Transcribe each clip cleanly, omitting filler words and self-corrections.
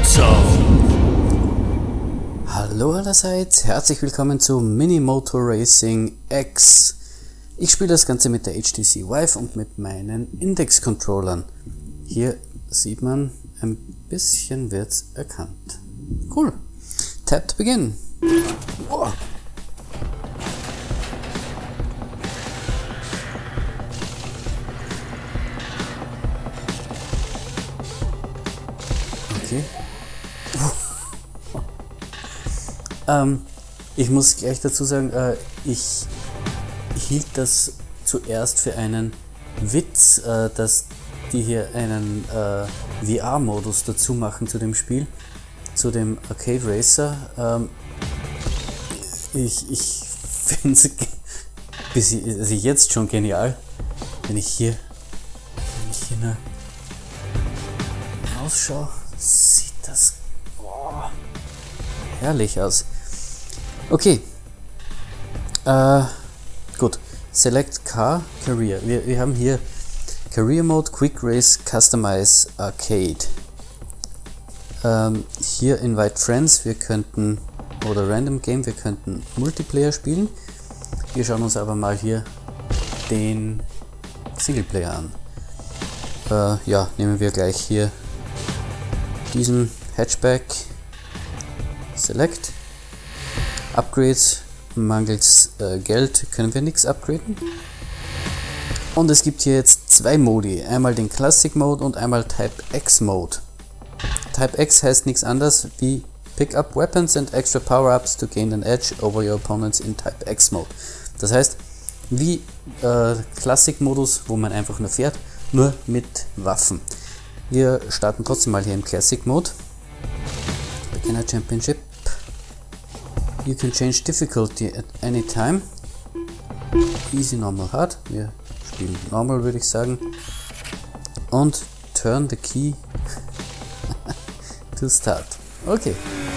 Hallo allerseits, herzlich willkommen zu Mini Motor Racing X. Ich spiele das Ganze mit der HTC Vive und mit meinen Index-Controllern. Hier sieht man, ein bisschen wird's erkannt. Cool. Tap to begin. Wow. Okay. Ich muss gleich dazu sagen, ich hielt das zuerst für einen Witz, dass die hier einen VR-Modus dazu machen zu dem Spiel, zu dem Arcade Racer. Ich finde es jetzt schon genial, wenn ich hier nur ausschaue, sieht das herrlich aus. Okay, gut, Select Car, Career. Wir haben hier Career Mode, Quick Race, Customize, Arcade. Hier Invite Friends, wir könnten, oder Random Game, wir könnten Multiplayer spielen. Wir schauen uns aber mal hier den Singleplayer an. Ja, nehmen wir gleich hier diesen Hatchback. Select. Upgrades, mangels Geld können wir nichts upgraden. Und es gibt hier jetzt zwei Modi, einmal den Classic Mode und einmal Type X Mode. Type X heißt nichts anderes wie Pick up Weapons and extra Power-Ups to gain an edge over your opponents in Type X Mode. Das heißt, wie Classic Modus, wo man einfach nur fährt, nur mit Waffen. Wir starten trotzdem mal hier im Classic Mode. Beginner Championship. You can change difficulty at any time. Easy, normal, hard. Wir spielen normal, würde ich sagen. Und turn the key to start. Okay.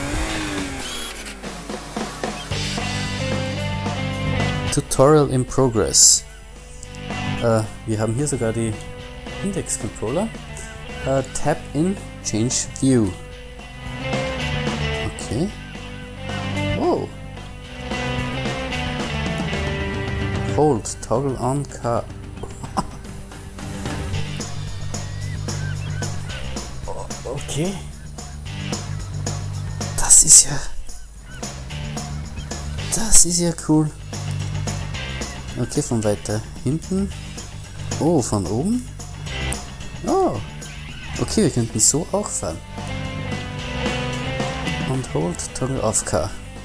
Tutorial in progress. Wir haben hier sogar die Index Controller. Tap in, change view. Okay. Oh. Hold, toggle on car. Okay. Das ist ja cool. Okay, von weiter hinten. Oh, von oben. Oh. Okay, wir könnten so auch fahren. Und hold, toggle off car.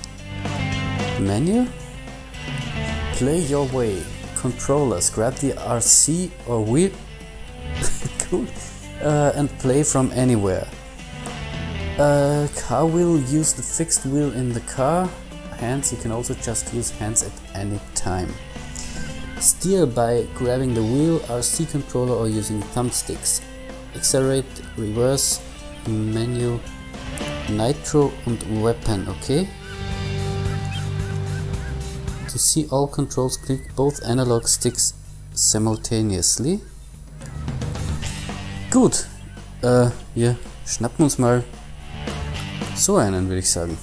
Menu. Play your way. Controllers. Grab the RC or wheel. Cool. And play from anywhere. Car wheel. Use the fixed wheel in the car. Hands. You can also just use hands at any time. Steer by grabbing the wheel, RC controller or using thumbsticks. Accelerate, reverse, menu, nitro und weapon, okay. To see all controls, click both analog sticks simultaneously. Gut, wir schnappen uns mal so einen, würde ich sagen.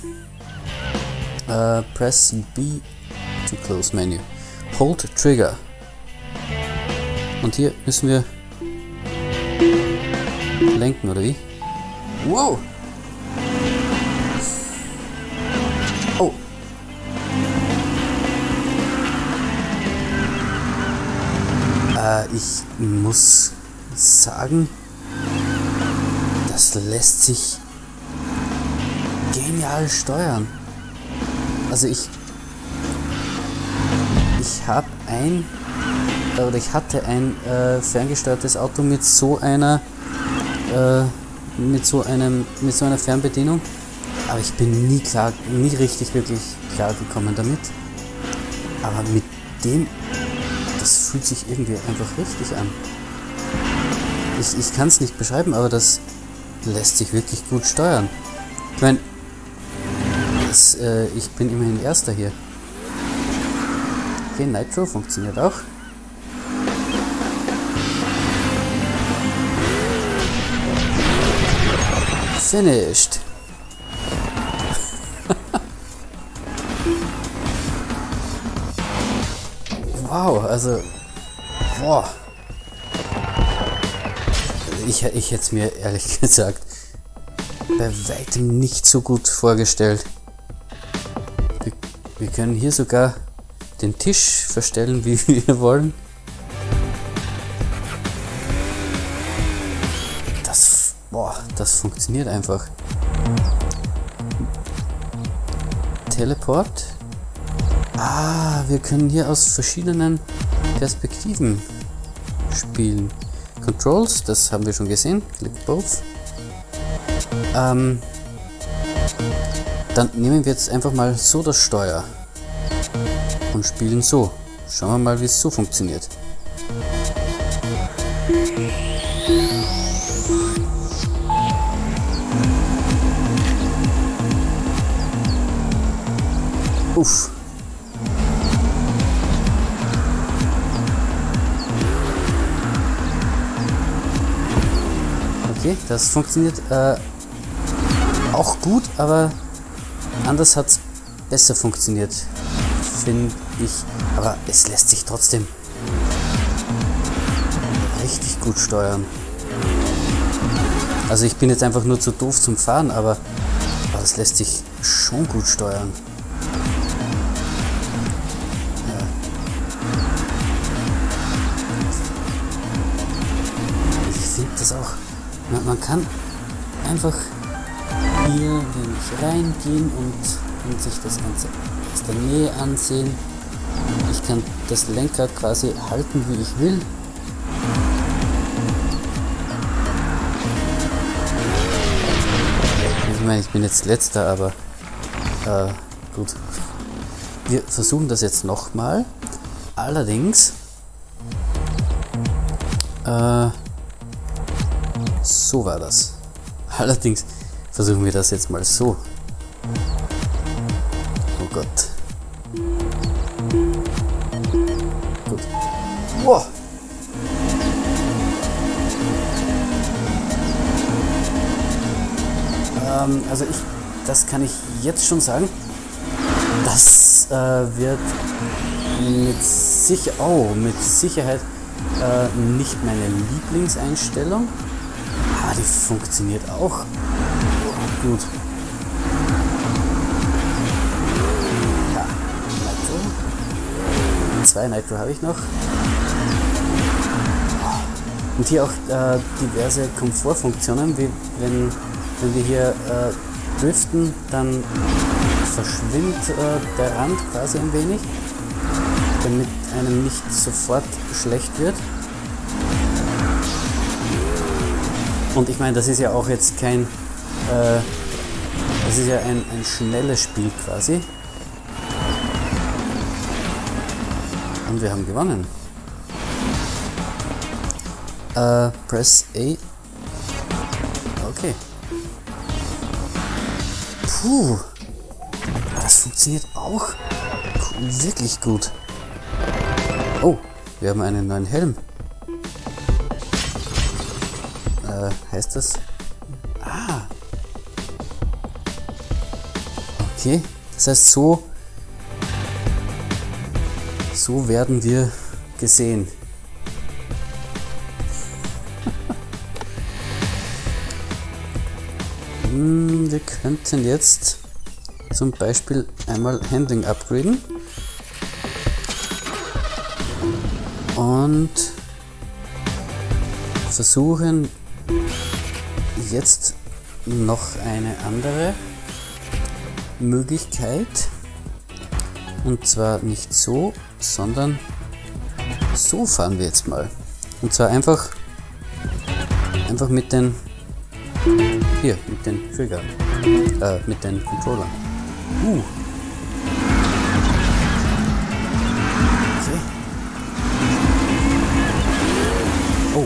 Press B to close menu. Hold Trigger. Und hier müssen wir lenken, oder wie? Wow! Oh! Ich muss sagen, das lässt sich genial steuern. Also ich hatte ein ferngesteuertes Auto mit so einer Fernbedienung, aber ich bin nie richtig wirklich klar gekommen damit. Aber mit dem, das fühlt sich irgendwie einfach richtig an. Ich kann es nicht beschreiben, aber das lässt sich wirklich gut steuern. Ich meine, ich bin immerhin Erster hier. Okay, Nitro funktioniert auch. Finished. Wow, also... Boah. Ich hätte es mir ehrlich gesagt bei weitem nicht so gut vorgestellt. Wir können hier sogar den Tisch verstellen, wie wir wollen. Das funktioniert einfach. Teleport. Ah, wir können hier aus verschiedenen Perspektiven spielen. Controls, das haben wir schon gesehen. Click both. Dann nehmen wir jetzt einfach mal so das Steuer und spielen so. Schauen wir mal, wie es so funktioniert. Uff. Okay, das funktioniert auch gut, aber anders hat es besser funktioniert, finde ich. Aber es lässt sich trotzdem richtig gut steuern. Also ich bin jetzt einfach nur zu doof zum Fahren, aber es lässt sich schon gut steuern. Das auch, man kann einfach hier reingehen und sich das Ganze aus der Nähe ansehen. Ich kann das Lenkrad quasi halten, wie ich will. Ich meine, ich bin jetzt letzter, aber gut. Wir versuchen das jetzt nochmal. Allerdings so war das. Allerdings versuchen wir das jetzt mal so. Oh Gott. Gut. Wow. Also das kann ich jetzt schon sagen. Das wird mit Sicherheit nicht meine Lieblingseinstellung. Ah, die funktioniert auch gut. Ja, Nitro. 2 Nitro habe ich noch. Und hier auch diverse Komfortfunktionen, wie wenn wir hier driften, dann verschwindet der Rand quasi ein wenig, damit einem nicht sofort schlecht wird. Und ich meine, das ist ja auch jetzt kein, das ist ja ein schnelles Spiel quasi. Und wir haben gewonnen. Press A. Okay. Puh. Das funktioniert auch wirklich gut. Oh, wir haben einen neuen Helm. Heißt das? Ah. Okay. Das heißt, so werden wir gesehen. Wir könnten jetzt zum Beispiel einmal Handling upgraden und versuchen jetzt noch eine andere Möglichkeit, und zwar nicht so, sondern so fahren wir jetzt mal, und zwar einfach mit den mit den Triggern, mit den Controllern. Okay. Oh,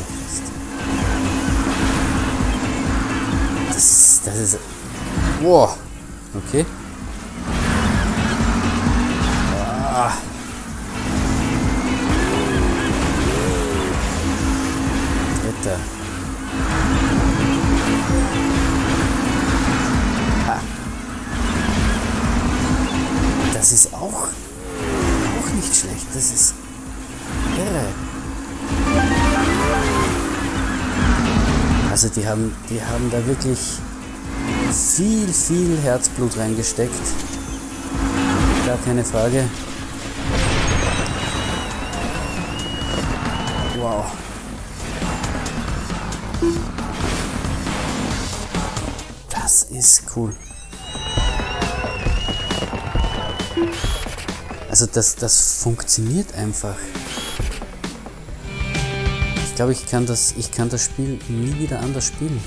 das ist... Wow. Okay. Ah. Dritter. Also die haben da wirklich viel Herzblut reingesteckt. Gar keine Frage. Wow. Das ist cool. Also das funktioniert einfach. Ich glaube, ich kann das Spiel nie wieder anders spielen.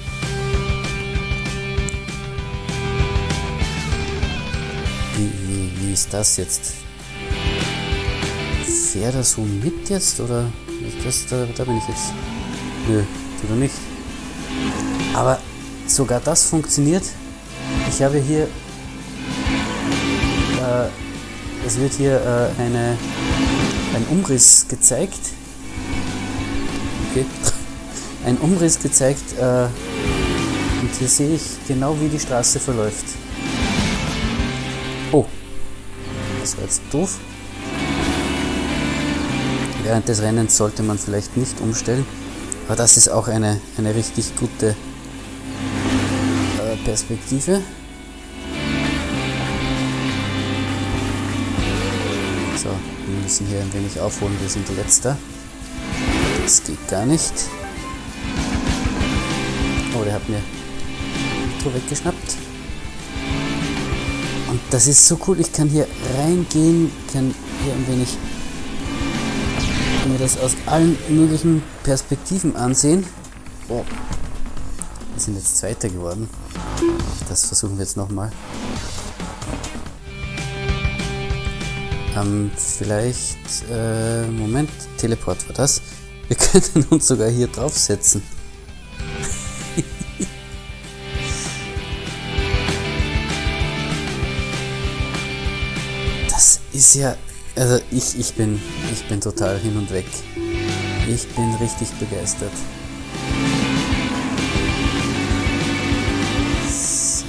Wie ist das jetzt? Fährt er so mit jetzt oder ist das, da bin ich jetzt? Nö, tut er nicht. Aber sogar das funktioniert. Ich habe hier es wird hier ein Umriss gezeigt. Okay. Ein Umriss gezeigt und hier sehe ich genau, wie die Straße verläuft. Oh, das war jetzt doof. Während des Rennens sollte man vielleicht nicht umstellen, aber das ist auch eine richtig gute Perspektive. So, wir müssen hier ein wenig aufholen, wir sind letzter. Das geht gar nicht. Oh, der hat mir Mikro weggeschnappt. Und das ist so cool, ich kann hier reingehen, kann hier ein wenig mir das aus allen möglichen Perspektiven ansehen. Oh, wir sind jetzt Zweiter geworden. Das versuchen wir jetzt nochmal. Vielleicht, Moment, Teleport war das. Wir können uns sogar hier draufsetzen. Das ist ja, also ich bin total hin und weg. Ich bin richtig begeistert. So.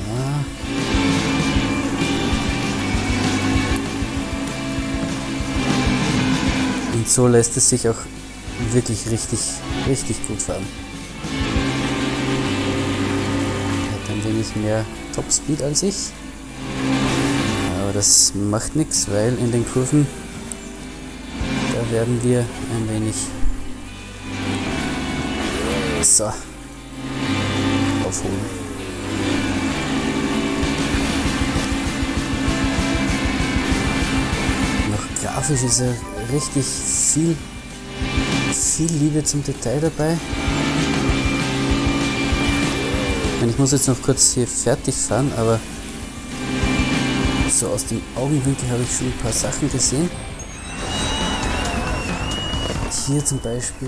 Und so lässt es sich auch wirklich richtig gut fahren. Er hat ein wenig mehr Topspeed als ich. Aber das macht nichts, weil in den Kurven da werden wir ein wenig so aufholen. Noch grafisch ist er richtig viel Liebe zum Detail dabei. Ich muss jetzt noch kurz hier fertig fahren, aber so aus dem Augenwinkel habe ich schon ein paar Sachen gesehen. Hier zum Beispiel,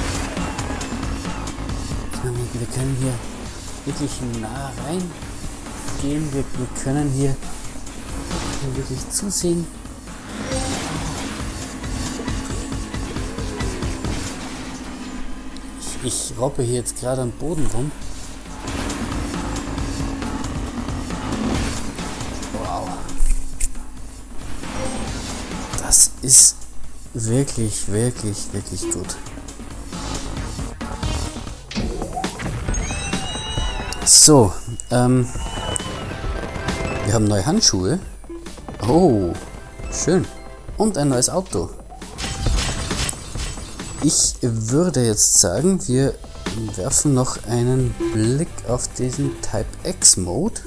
wir können hier wirklich nah reingehen, wir können hier wirklich zusehen. Ich robbe hier jetzt gerade am Boden rum. Wow. Das ist wirklich gut. So, wir haben neue Handschuhe. Oh, schön. Und ein neues Auto. Ich würde jetzt sagen, wir werfen noch einen Blick auf diesen Type X Mode.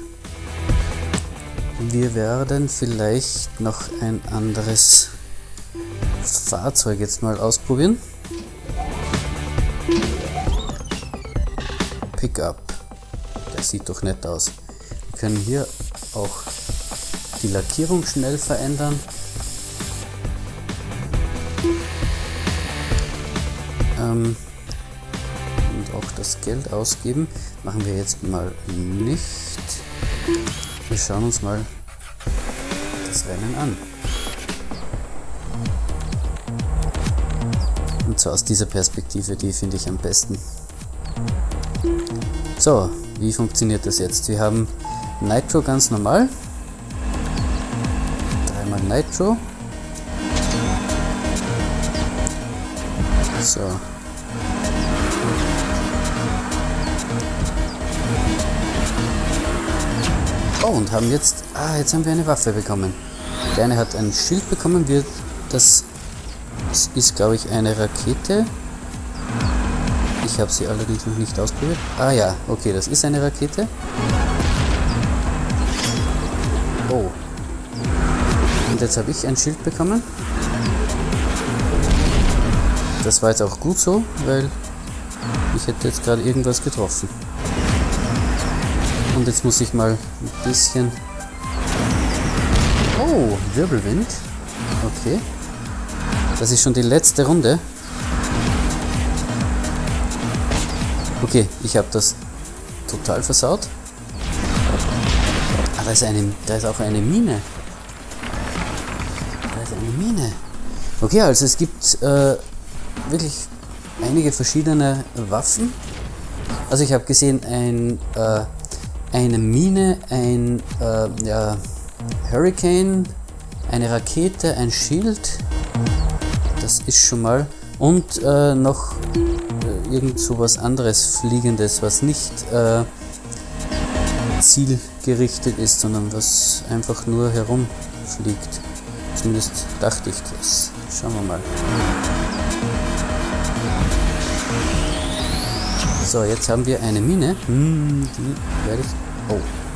Wir werden vielleicht noch ein anderes Fahrzeug jetzt mal ausprobieren. Pickup. Der sieht doch nett aus. Wir können hier auch die Lackierung schnell verändern. Und auch das Geld ausgeben machen wir jetzt mal nicht. Wir schauen uns mal das Rennen an. Und zwar aus dieser Perspektive, die finde ich am besten. So, wie funktioniert das jetzt? Wir haben Nitro ganz normal. Dreimal Nitro. So. Oh, und haben jetzt... Ah, jetzt haben wir eine Waffe bekommen. Der eine hat ein Schild bekommen. Das ist, glaube ich, eine Rakete. Ich habe sie allerdings noch nicht ausprobiert. Ah ja, okay, das ist eine Rakete. Oh. Und jetzt habe ich ein Schild bekommen. Das war jetzt auch gut so, weil ich hätte jetzt gerade irgendwas getroffen. Und jetzt muss ich mal ein bisschen... Oh, Wirbelwind. Okay. Das ist schon die letzte Runde. Okay, ich habe das total versaut. Ah, da ist auch eine Mine. Da ist eine Mine. Okay, also es gibt wirklich einige verschiedene Waffen. Also ich habe gesehen, eine Mine, ein Hurricane, eine Rakete, ein Schild. Das ist schon mal. Und noch irgend so was anderes Fliegendes, was nicht zielgerichtet ist, sondern was einfach nur herumfliegt. Zumindest dachte ich das. Schauen wir mal. So, jetzt haben wir eine Mine. Die werde ich... Oh.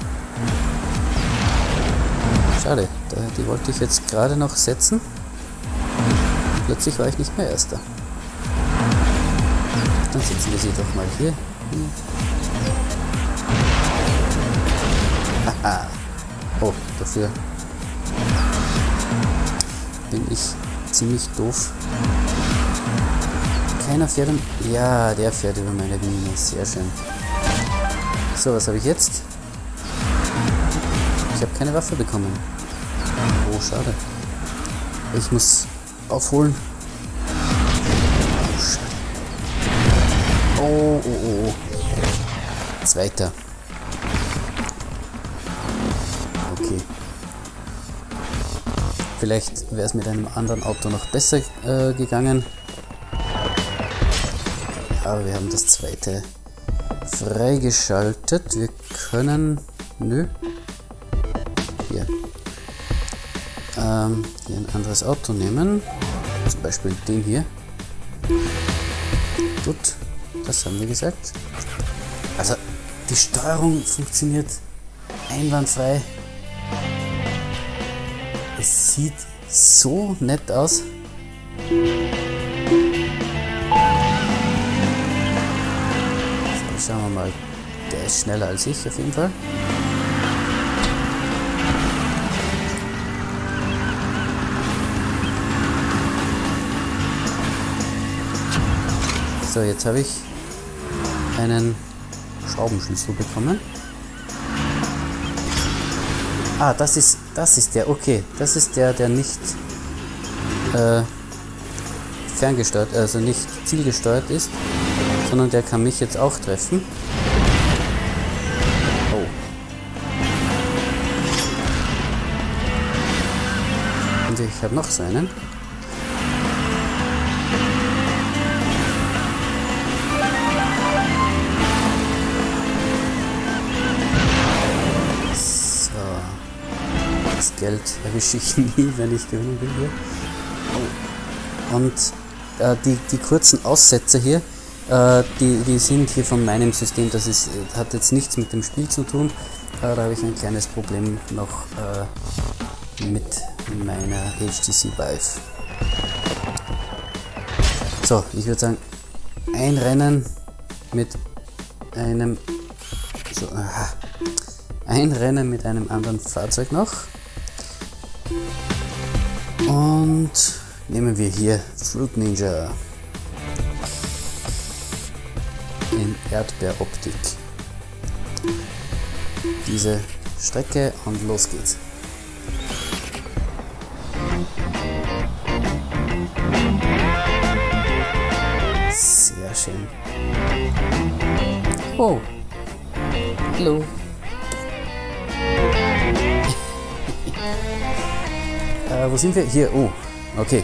Schade, die wollte ich jetzt gerade noch setzen. Plötzlich war ich nicht mehr Erster. Dann setzen wir sie doch mal hier. Haha. Oh, dafür bin ich ziemlich doof. Keiner fährt... Ja, der fährt über meine Mine. Sehr schön. So, was habe ich jetzt? Ich habe keine Waffe bekommen. Oh, schade. Ich muss aufholen. Oh, schade. Oh, oh, oh. Zweiter. Okay. Vielleicht wäre es mit einem anderen Auto noch besser gegangen. Aber wir haben das zweite freigeschaltet. Wir können... Nö. Hier. Hier ein anderes Auto nehmen. Zum Beispiel den hier. Gut, das haben wir gesagt. Also, die Steuerung funktioniert einwandfrei. Es sieht so nett aus. Schauen wir mal, der ist schneller als ich auf jeden Fall. So, jetzt habe ich einen Schraubenschlüssel bekommen. Ah, das ist der, okay. Das ist der nicht ferngesteuert, also nicht zielgesteuert ist, sondern der kann mich jetzt auch treffen. Oh. Und ich habe noch so einen. So. Das Geld erwische ich nie, wenn ich gewinnen will hier. Oh. Und die kurzen Aussetzer hier, die sind hier von meinem System, das ist, hat jetzt nichts mit dem Spiel zu tun. Da habe ich ein kleines Problem noch mit meiner HTC Vive. So, ich würde sagen, ein Rennen mit einem ein Rennen mit einem anderen Fahrzeug noch. Und nehmen wir hier Fruit Ninja in Erdbeeroptik. Diese Strecke und los geht's. Sehr schön. Oh. Hallo. Wo sind wir? Hier. Oh. Okay.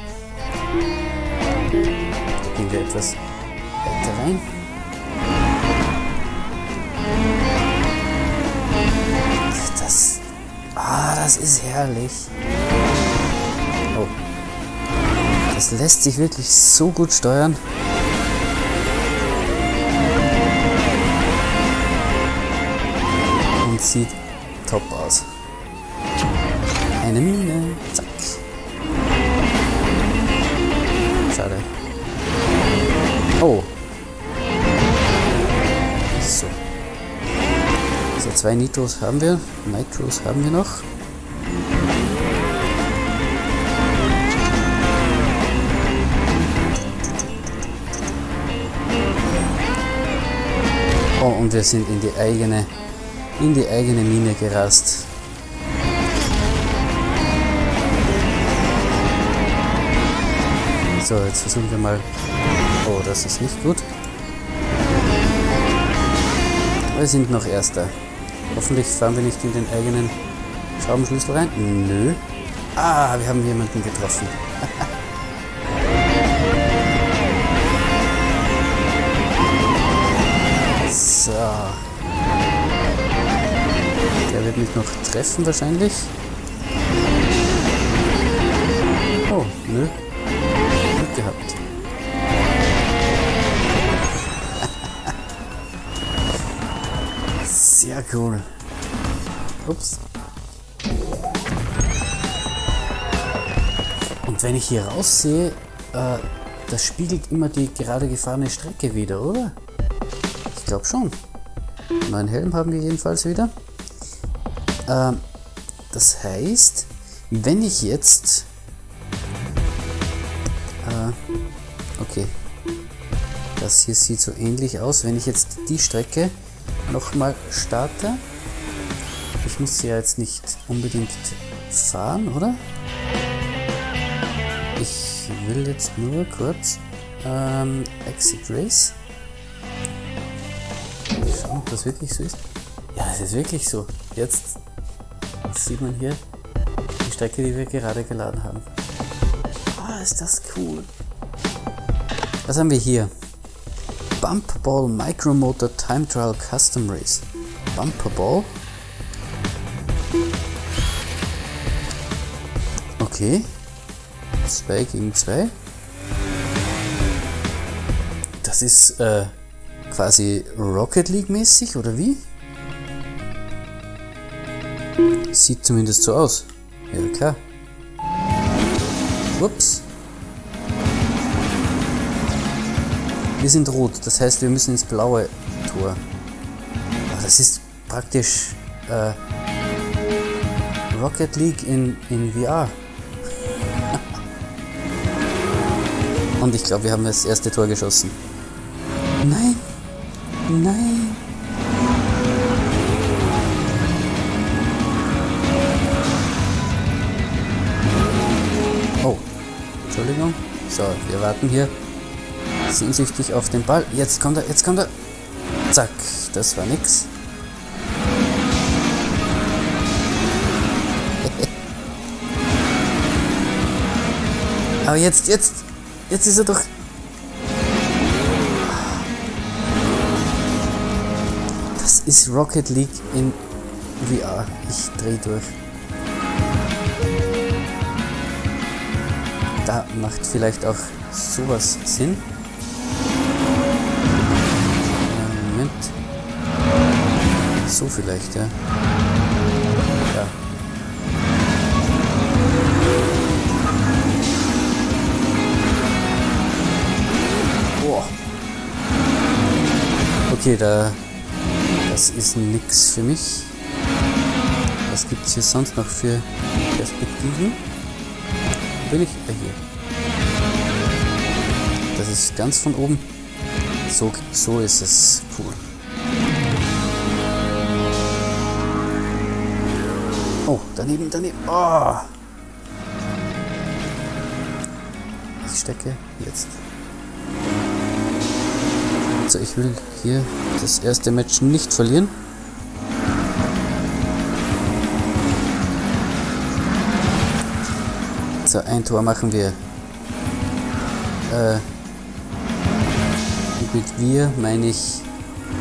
Da gehen wir etwas weiter rein. Da das ist herrlich. Oh. Das lässt sich wirklich so gut steuern. Und sieht top aus. Eine Mine. Zack. Schade. Oh. So. Also 2 Nitros haben wir. Nitros haben wir noch. Oh, und wir sind in die eigene Mine gerast. So, jetzt versuchen wir mal. Oh, das ist nicht gut. Wir sind noch Erster. Hoffentlich fahren wir nicht in den eigenen Schraubenschlüssel rein. Nö. Ah, wir haben jemanden getroffen. So. Der wird mich noch treffen wahrscheinlich. Oh, nö. Glück gehabt. Sehr cool. Ups. Und wenn ich hier raussehe, das spiegelt immer die gerade gefahrene Strecke wieder, oder? Ich glaube schon. Neuen Helm haben wir jedenfalls wieder. Das heißt, wenn ich jetzt... okay. Das hier sieht so ähnlich aus. Wenn ich jetzt die Strecke nochmal starte. Ich muss sie ja jetzt nicht unbedingt fahren, oder? Ich will jetzt nur kurz Exit Race. Schauen, ob das wirklich so ist. Ja, es ist wirklich so. Jetzt sieht man hier die Strecke, die wir gerade geladen haben. Ah, ist das cool. Was haben wir hier? Bumperball Micromotor Time Trial Custom Race. Bumperball. Okay. 2 gegen 2. Das ist quasi Rocket League mäßig, oder wie? Sieht zumindest so aus. Ja, klar. Ups. Wir sind rot, das heißt, wir müssen ins blaue Tor. Oh, das ist praktisch Rocket League in VR. Und ich glaube, wir haben das erste Tor geschossen. Nein! Nein! Oh, Entschuldigung. So, wir warten hier sehnsüchtig auf den Ball. Jetzt kommt er, jetzt kommt er. Zack, das war nix. Aber jetzt ist er doch... Das ist Rocket League in VR. Ich dreh durch. Da macht vielleicht auch sowas Sinn. Moment. So vielleicht, ja. Ja. Boah. Okay, das ist nix für mich. Was gibt es hier sonst noch für Perspektiven? Bin ich hier? Das ist ganz von oben. So ist es cool. Oh, daneben. Oh. Ich stecke jetzt. So, ich will hier das erste Match nicht verlieren. So, ein Tor machen wir. Und mit wir meine ich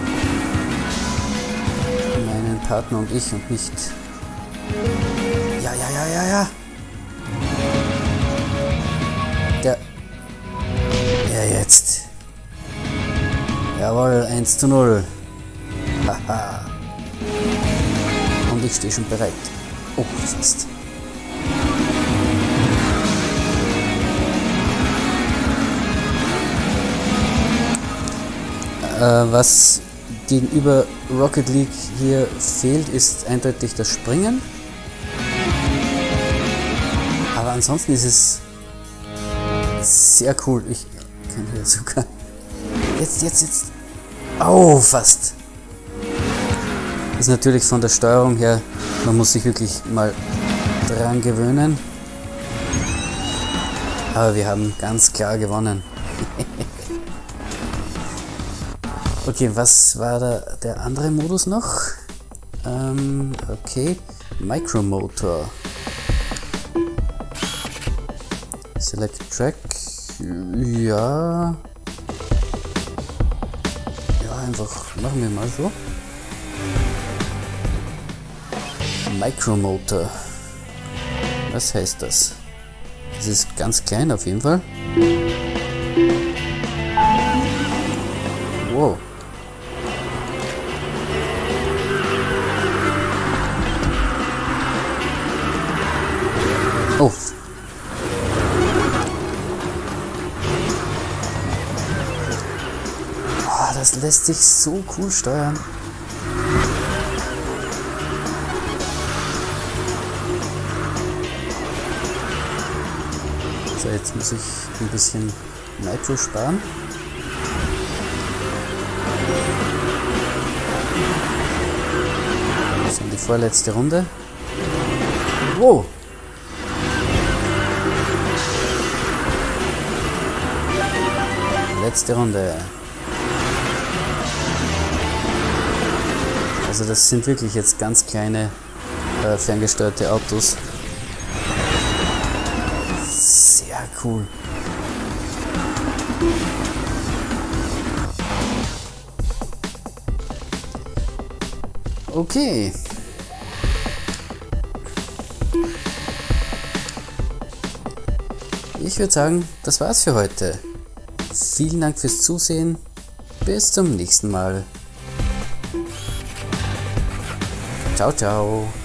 meinen Partner und ich und nicht... Ja, ja. Ja, jetzt. Jawohl, 1:0. Haha. Und ich stehe schon bereit. Oh, fast. Was gegenüber Rocket League hier fehlt, ist eindeutig das Springen. Aber ansonsten ist es sehr cool. Ich kann hier sogar... Jetzt. Oh, fast. Ist natürlich von der Steuerung her, man muss sich wirklich mal dran gewöhnen. Aber wir haben ganz klar gewonnen. Okay, was war der andere Modus noch? Okay, Micromotor. Select Track. Ja. Ja, einfach machen wir mal so. Micromotor. Was heißt das? Das ist ganz klein auf jeden Fall. Wow. Oh. Oh, das lässt sich so cool steuern. So, jetzt muss ich ein bisschen Nitro sparen. Das ist die vorletzte Runde. Wow! Letzte Runde. Also das sind wirklich jetzt ganz kleine ferngesteuerte Autos. Sehr cool. Okay. Ich würde sagen, das war's für heute. Vielen Dank fürs Zusehen. Bis zum nächsten Mal. Ciao, ciao.